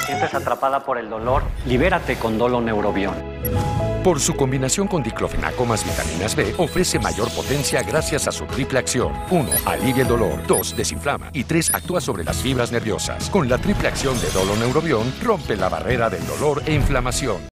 sientes atrapada por el dolor, libérate con Dolo Neurobión. Por su combinación con diclofenaco más vitaminas B, ofrece mayor potencia gracias a su triple acción. 1. Alivia el dolor. 2. Desinflama. Y 3. Actúa sobre las fibras nerviosas. Con la triple acción de Dolo Neurobión, rompe la barrera del dolor e inflamación.